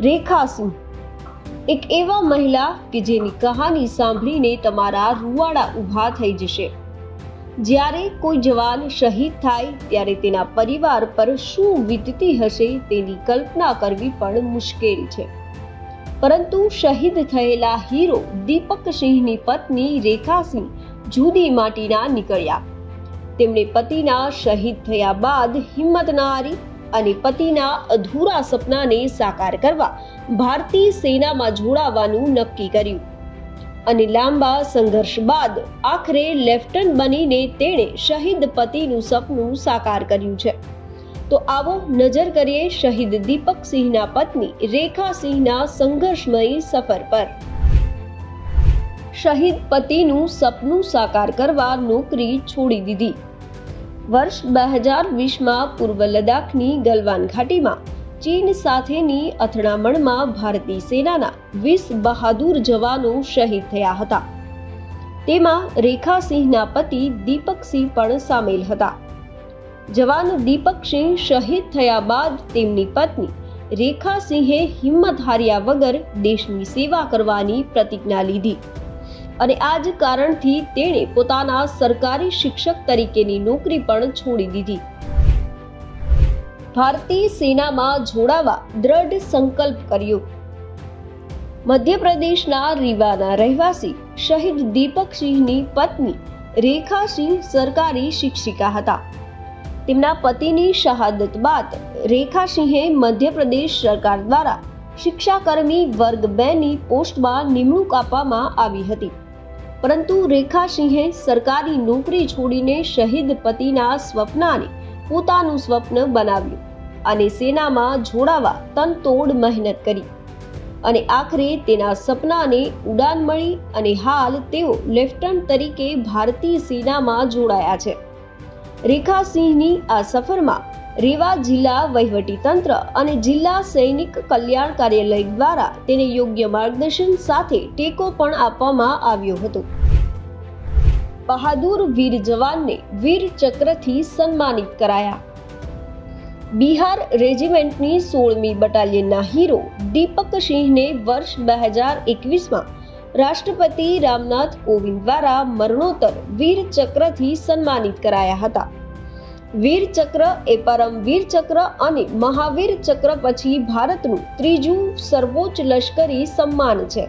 રેખા સિંહ એક એવા મહિલા કે જેની કહાની સાંભળીને તમારા રૂવાડા ઊભા થઈ જશે। જ્યારે કોઈ જવાન શહીદ થાય ત્યારે તેના પરિવાર પર શું વીતતી હશે તેની કલ્પના કરવી પણ મુશ્કેલ છે। પરંતુ શહીદ થયેલા હીરો દીપક સિંહની પત્ની રેખા સિંહ જુદી માટીના નીકળ્યા। તેમણે પતિના શહીદ થયા બાદ હિંમત ન હારી અને પતિના અધૂરા સપનાને સાકાર કરવા ભારતીય સેનામાં જોડાવાનું નક્કી કર્યું અને લાંબા સંઘર્ષ બાદ આખરે લેફ્ટનન્ટ બનીને તેણે શહીદ પતિનું સપનું સાકાર કર્યું છે। તો આવો નજર કરીએ શહીદ દીપક સિંહના પત્ની રેખા સિંહના સંઘર્ષમયી સફર પર। શહીદ પતિનું સપનું સાકાર કરવા નોકરી છોડી દીધી। વર્ષ 2020માં પૂર્વ લદ્દાખની ગલવાન ઘાટીમાં ચીન સાથેની અથડામણમાં ભારતીય સેનાના 20 બહાદુર જવાનો શહીદ થયા હતા। તેમાં રેખા સિંહના પતિ દીપક સિંહ પણ સામેલ હતા। જવાન દીપક સિંહ શહીદ થયા બાદ તેમની પત્ની રેખા સિંહે હિંમત હાર્યા વગર દેશની સેવા કરવાની પ્રતિજ્ઞા લીધી અને આ જ કારણથી તેણે પોતાના સરકારી શિક્ષક તરીકેની નોકરી પણ છોડી દીધી। ભારતીય સેનામાં જોડાવા દ્રઢ સંકલ્પ કર્યો। મધ્યપ્રદેશના રીવાના રહેવાસી શહીદ દીપક સિંહની પત્ની રેખા સિંહ સરકારી શિક્ષિકા હતા। તેમના પતિની શહાદત બાદ રેખા સિંહે મધ્યપ્રદેશ સરકાર દ્વારા શિક્ષાકર્મી વર્ગ 2ની પોસ્ટમાં નિમણૂક આપવામાં આવી હતી। પરંતુ રેખા સિંહે સરકારી નોકરી છોડીને શહીદ પતિના સ્વપ્નને પોતાનું સ્વપ્ન બનાવ્યું અને સેનામાં જોડાવા તનતોડ મહેનત કરી અને આખરે તેના સપનાને ઉડાન મળી અને હાલ તેઓ લેફ્ટનન્ટ તરીકે ભારતીય સેનામાં જોડાયા છે। રેખા સિંહની આ સફરમાં રેવા જિલ્લા વહીવટીતંત્ર અને જિલ્લા સૈનિક કલ્યાણ કાર્યાલય દ્વારા તેને યોગ્ય માર્ગદર્શન સાથે ટેકો પણ આપવામાં આવ્યો હતો। બહાદુર વીર જવાનને વીર ચક્રથી સન્માનિત કરાયા। બિહાર રેજિમેન્ટની 16મી બટાલિયનના હીરો દીપક સિંહને વર્ષ 2021માં રાષ્ટ્રપતિ રામનાથ કોવિંદ દ્વારા મરણોત્તર વીર ચક્રથી સન્માનિત કરાયા હતા। વીર ચક્ર એ પરમવીર ચક્ર અને મહાવીર ચક્ર પછી ભારતનું ત્રીજું સર્વોચ્ચ લશ્કરી સન્માન છે।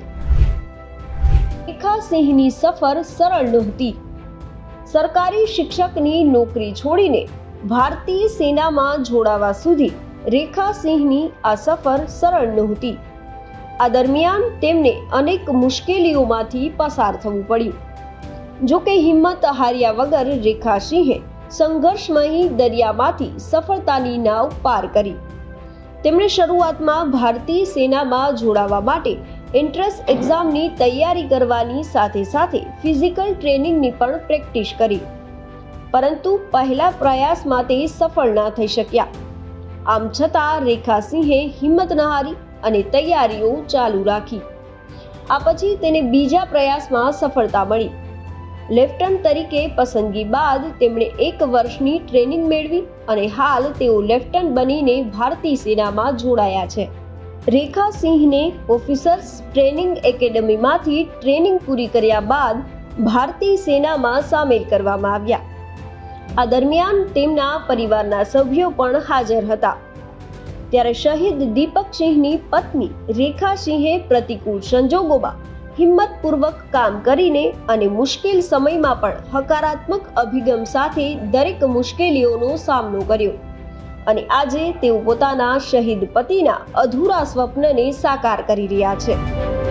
રેખા સિંહની સફર સરળ નહોતી। સરકારી શિક્ષકની નોકરી છોડીને ભારતીય સેનામાં જોડાવા સુધી રેખા સિંહની આ સફર સરળ નહોતી। આ દરમિયાન તેમને અનેક મુશ્કેલીઓમાંથી પસાર થવું પડ્યું। જો કે હિંમત હાર્યા વગર રેખા સિંહે સંઘર્ષમયી દરિયામાંથી સફળતાની નાવ પાર કરી। તેમણે શરૂઆતમાં ભારતીય સેનામાં જોડાવા માટે એન્ટ્રન્સ એક્ઝામની તૈયારી કરવાની સાથે સાથે ફિઝિકલ ટ્રેનિંગની પણ પ્રેક્ટિસ કરી, પરંતુ પહેલા પ્રયાસમાં તે સફળ ના થઈ શક્યા। આમ છતાં રેખા સિંહે હિંમત ન હારી અને તૈયારીઓ ચાલુ રાખી। આ પછી તેને બીજા પ્રયાસમાં સફળતા મળી। લેફ્ટનન્ટ તરીકે પસંદગી બાદ તેમણે 1 વર્ષની ટ્રેનિંગ મેળવી અને હાલ તેઓ લેફ્ટનન્ટ બનીને ભારતીય સેનામાં જોડાયા છે। રેખા સિંહને ઓફિસર્સ ટ્રેનિંગ એકેડમીમાંથી ટ્રેનિંગ પૂરી કર્યા બાદ ભારતીય સેનામાં સામેલ કરવામાં આવ્યા। આ દરમિયાન તેમના પરિવારના સભ્યો પણ હાજર હતા। ત્યારે શહીદ દીપક સિંહની પત્ની રેખા સિંહે પ્રતિકૂળ સંજોગોમાં હિંમતપૂર્વક કામ કરીને અને મુશ્કેલ સમયમાં પણ હકારાત્મક અભિગમ સાથે દરેક મુશ્કેલીઓનો સામનો કર્યો અને આજે તેઓ પોતાના શહીદ પતિના અધૂરા સ્વપ્નને સાકાર કરી રહ્યા છે।